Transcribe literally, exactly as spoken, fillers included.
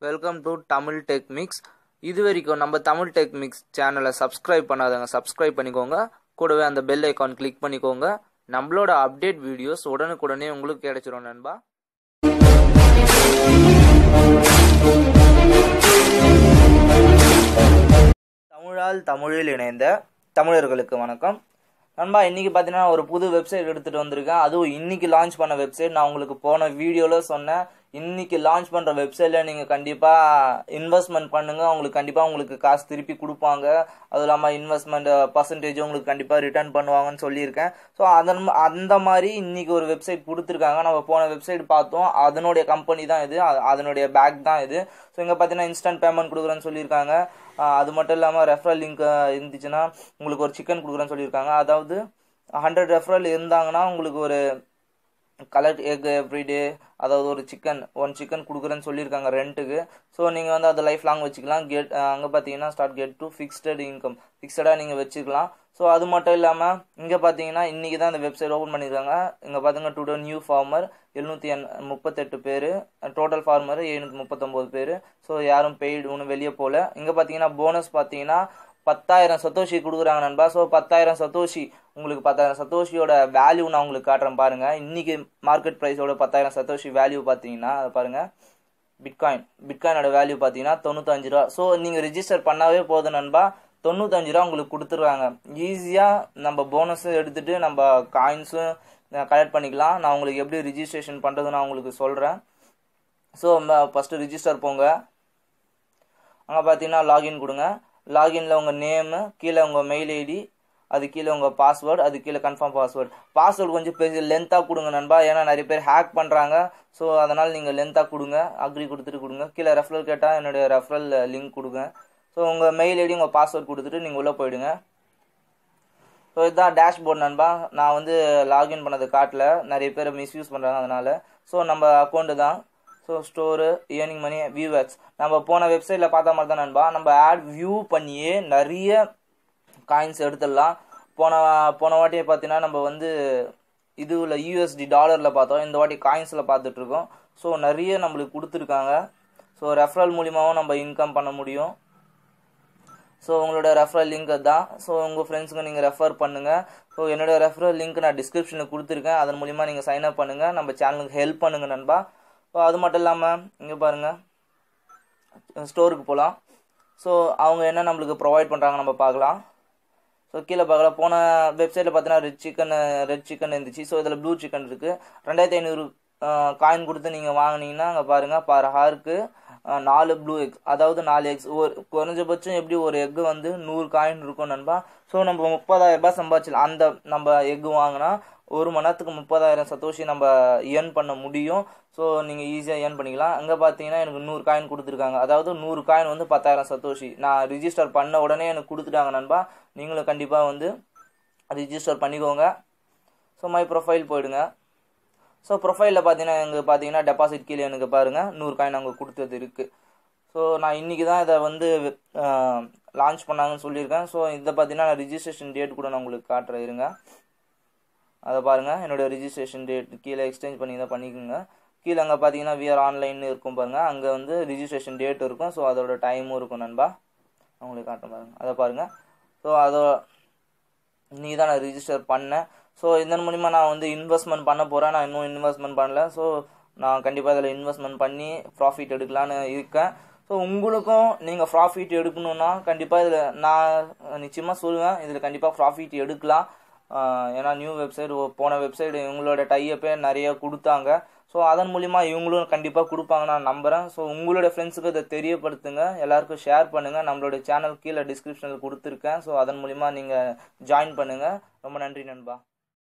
Welcome to Tamil tech mix. இது வரைக்கும் நம்ம தமிழ் டெக் மிக்ஸ் சேனலை சப்ஸ்கிரைப் பண்ணாதவங்க சப்ஸ்கிரைப் பண்ணிக்கோங்க. கூடவே அந்த பெல் ஐக்கான் கிளிக் பண்ணிக்கோங்க. நம்மளோட அப்டேட் வீடியோஸ் உடனுக்குடனே உங்களுக்கு கிடைச்சிரும் நண்பா. தமிழால் தமிழில் இணைந்த தமிழர்களுக்கு வணக்கம் நண்பா. இன்னைக்கு பார்த்தீங்கன்னா ஒரு புது வெப்சைட் எடுத்துகிட்டு வந்திருக்கேன். அதுவும் இன்னைக்கு லான்ச் பண்ண வெப்சைட். நான் உங்களுக்கு போன வீடியோவில் சொன்னேன், இன்னைக்கு லான்ச் பண்ணுற வெப்சைட்டில் நீங்கள் கண்டிப்பாக இன்வெஸ்ட்மெண்ட் பண்ணுங்கள், அவங்களுக்கு கண்டிப்பாக உங்களுக்கு காசு திருப்பி கொடுப்பாங்க. அதுவும் இல்லாமல் இன்வெஸ்ட்மெண்ட் பர்சன்டேஜ் உங்களுக்கு கண்டிப்பாக ரிட்டர்ன் பண்ணுவாங்கன்னு சொல்லியிருக்கேன். ஸோ அதன் அந்த மாதிரி இன்னைக்கு ஒரு வெப்சைட் கொடுத்துருக்காங்க. நம்ம போன வெப்சைட் பார்த்தோம், அதனுடைய கம்பெனி தான் இது, அதனுடைய பேக் தான் இது. ஸோ இங்கே பார்த்தீங்கன்னா இன்ஸ்டன்ட் பேமெண்ட் கொடுக்குறேன்னு சொல்லியிருக்காங்க. அது மட்டும் இல்லாமல் ரெஃபரல் லிங்க் இருந்துச்சுன்னா உங்களுக்கு ஒரு சிக்கன் கொடுக்குறேன்னு சொல்லியிருக்காங்க. அதாவது ஹண்ட்ரட் ரெஃபரல் இருந்தாங்கன்னா உங்களுக்கு ஒரு கலெக்ட் எக் எவ்ரிடே, அதாவது ஒரு சிக்கன் ஒன் சிக்கன் கொடுக்குறேன்னு சொல்லியிருக்காங்க ரெண்ட்டுக்கு. ஸோ நீங்கள் வந்து அதை லைஃப் லாங் வச்சுக்கலாம். கெட் அங்கே பார்த்தீங்கன்னா start get to fixed income, ஃபிக்ஸடாக நீங்கள் வச்சுக்கலாம். ஸோ அது மட்டும் இல்லாமல் இங்கே பார்த்தீங்கன்னா இன்றைக்கி தான் இந்த வெப்சைட் ஓப்பன் பண்ணியிருக்காங்க. இங்கே பார்த்தீங்கன்னா டுடே நியூ ஃபார்மர் எழுநூற்றி எண் முப்பத்தெட்டு பேர், டோட்டல் ஃபார்மர் எழுநூற்றி முப்பத்தொம்போது பேர். ஸோ யாரும் பெய்டு ஒன்றும் வெளியே போகல. இங்கே பார்த்தீங்கன்னா போனஸ் பார்த்தீங்கன்னா பத்தாயிரம் சத்தோஷி கொடுக்குறாங்க நண்பா. ஸோ பத்தாயிரம் சத்தோஷி, உங்களுக்கு பத்தாயிரம் சத்தோஷியோட வேல்யூ நான் உங்களுக்கு காட்டுறேன் பாருங்கள். இன்றைக்கி மார்க்கெட் ப்ரைஸோட பத்தாயிரம் சத்தோஷி வேல்யூ பார்த்தீங்கன்னா அதை பாருங்கள். பிட்காயின் பிட்காயினோட வேல்யூ பார்த்தீங்கன்னா தொண்ணூத்தஞ்சு ரூபா. ஸோ நீங்கள் ரிஜிஸ்டர் பண்ணாவே போதும் நண்பா, தொண்ணூத்தஞ்சு ரூபா உங்களுக்கு கொடுத்துருவாங்க. ஈஸியாக நம்ம போனஸும் எடுத்துகிட்டு நம்ம காயின்ஸும் கலெக்ட் பண்ணிக்கலாம். நான் உங்களுக்கு எப்படி ரிஜிஸ்ட்ரேஷன் பண்ணுறது நான் உங்களுக்கு சொல்கிறேன். ஸோ ஃபஸ்ட்டு ரிஜிஸ்டர் போங்க. அங்கே பார்த்தீங்கன்னா லாகின் கொடுங்க. லாகின்ல உங்கள் நேமு, கீழே உங்கள் மெயில் ஐடி, அது கீழே உங்கள் பாஸ்வேர்டு, அது கீழே கன்ஃபார்ம் பாஸ்வேர்டு. பாஸ்வேர்டு கொஞ்சம் பெரிய லென்த்தாக கொடுங்க நண்பா, ஏன்னா நிறைய பேர் ஹேக் பண்ணுறாங்க. ஸோ அதனால் நீங்கள் லென்த்தாக கொடுங்க, அக்ரி கொடுத்துட்டு கொடுங்க. கீழே ரெஃபரல் கேட்டால் என்னுடைய ரெஃபரல் லிங்க் கொடுங்க. ஸோ உங்கள் மெயில் ஐடி உங்கள் பாஸ்வேர்டு கொடுத்துட்டு நீங்கள் உள்ளே போயிடுங்க. ஸோ இதுதான் டேஷ்போர்ட் நண்பா. நான் வந்து லாகின் பண்ணது காட்டல, நிறைய பேர் மிஸ்யூஸ் பண்ணுறாங்க அதனால். ஸோ நம்ம அக்கௌண்ட்டு தான். So store, earning money, view ads. நம்ம போன வெப்சைட்டில் பார்த்த மாதிரி தான் நண்பா. நம்ம ஆட் வியூ பண்ணியே நிறைய காயின்ஸ் எடுத்துடலாம். போன போன வாட்டியை பார்த்தீங்கன்னா நம்ம வந்து இதுவில் யூஎஸ்டி டாலரில் பார்த்தோம், இந்த வாட்டி காயின்ஸில் பார்த்துட்ருக்கோம். ஸோ நிறைய நம்மளுக்கு கொடுத்துருக்காங்க. ஸோ ரெஃபரல் மூலிமாவும் நம்ம இன்கம் பண்ண முடியும். ஸோ உங்களோட ரெஃபரல் லிங்க் தான். ஸோ உங்கள் ஃப்ரெண்ட்ஸுக்கு நீங்கள் ரெஃபர் பண்ணுங்கள். ஸோ என்னோடய ரெஃபரல் லிங்க் நான் டிஸ்கிரிப்ஷனில் கொடுத்துருக்கேன், அதன் மூலிமா நீங்கள் சைன் அப் பண்ணுங்கள், நம்ம சேனலுக்கு ஹெல்ப் பண்ணுங்கள் நண்பா. ஸோ அது மட்டும் இல்லாமல் இங்கே பாருங்கள், ஸ்டோருக்கு போகலாம். ஸோ அவங்க என்ன நம்மளுக்கு ப்ரொவைட் பண்ணுறாங்க நம்ம பார்க்கலாம். ஸோ கீழே பார்க்கலாம். போன வெப்சைட்டில் பார்த்தீங்கன்னா ரெட் சிக்கன் ரெட் சிக்கன் இருந்துச்சு. ஸோ இதில் ப்ளூ சிக்கன் இருக்குது. ரெண்டாயிரத்தி ஐநூறு காயின் கொடுத்து நீங்கள் வாங்கினீங்கன்னா அங்கே பாருங்கள், பர் ஹாருக்கு நாலு ப்ளூ எக்ஸ், அதாவது நாலு எக்ஸ், ஒரு குறைஞ்சபட்சம் எப்படி ஒரு எக்கு வந்து நூறு காயின் இருக்கும் நண்பா. ஸோ நம்ம முப்பதாயிரம் ரூபாய் சம்பாதிச்சலாம். அந்த நம்ம எக்கு வாங்கினா ஒரு மணி நேரத்துக்கு முப்பதாயிரம் சத்தோஷி நம்ம ஏர்ன் பண்ண முடியும். ஸோ நீங்கள் ஈஸியாக ஏர்ன் பண்ணிக்கலாம். அங்கே பார்த்தீங்கன்னா எனக்கு நூறு காயின் கொடுத்துருக்காங்க, அதாவது நூறு காயின் வந்து பத்தாயிரம் சத்தோஷி. நான் ரிஜிஸ்டர் பண்ண உடனே எனக்கு கொடுத்துட்டாங்க நண்பா. நீங்களும் கண்டிப்பாக வந்து ரிஜிஸ்டர் பண்ணிக்கோங்க. ஸோ மை ப்ரொஃபைல் போயிடுங்க. ஸோ ப்ரொஃபைலில் பார்த்தீங்கன்னா எங்கே பார்த்தீங்கன்னா டெபாசிட் கீழே எனக்கு பாருங்கள் நூறு காயின் அங்கே கொடுத்தது இருக்குது. ஸோ நான் இன்றைக்கி தான் இதை வந்து லான்ச் பண்ணாங்கன்னு சொல்லியிருக்கேன். ஸோ இதை பார்த்தீங்கன்னா நான் ரிஜிஸ்ட்ரேஷன் டேட் கூட நான் உங்களுக்கு காட்டுறேன் இருங்க. அதை பாருங்கள், என்னோடய ரிஜிஸ்ட்ரேஷன் டேட் கீழே எக்ஸ்சேஞ்ச் பண்ணி தான் பண்ணிக்கோங்க. கீழே அங்கே பார்த்தீங்கன்னா விஆர் ஆன்லைன் இருக்கும் பாருங்கள், அங்கே வந்து ரிஜிஸ்ட்ரேஷன் டேட் இருக்கும். ஸோ அதோட டைமும் இருக்கும் நண்பா. உங்களுக்கு காட்டுறேன் பாருங்கள், அதை பாருங்கள். ஸோ அதோ நீ தான் நான் ரிஜிஸ்டர் பண்ணேன். ஸோ இதன் மூலிமா நான் வந்து இன்வெஸ்ட்மெண்ட் பண்ண போகிறேன். நான் இன்னும் இன்வெஸ்ட்மெண்ட் பண்ணல. ஸோ நான் கண்டிப்பாக இதில் இன்வெஸ்ட்மெண்ட் பண்ணி ப்ராஃபிட் எடுக்கலான்னு இருக்கேன். ஸோ உங்களுக்கும் நீங்கள் ப்ராஃபிட் எடுக்கணுன்னா கண்டிப்பாக இதில் நான் நிச்சயமாக சொல்லுவேன், இதில் கண்டிப்பாக ப்ராஃபிட் எடுக்கலாம். ஏன்னா நியூ வெப்சைட், போன வெப்சைட் இவங்களோட டைப்பே நிறைய கொடுத்தாங்க. ஸோ அதன் மூலிமா இவங்களும் கண்டிப்பாக கொடுப்பாங்க நான் நம்புகிறேன். ஸோ உங்களோட ஃப்ரெண்ட்ஸுக்கு இதை தெரியப்படுத்துங்க, எல்லாருக்கும் ஷேர் பண்ணுங்கள். நம்மளோட சேனல் கீழே டிஸ்கிரிப்ஷனில் கொடுத்துருக்கேன். ஸோ அதன் மூலிமா நீங்கள் ஜாயின் பண்ணுங்கள். ரொம்ப நன்றி நண்பா.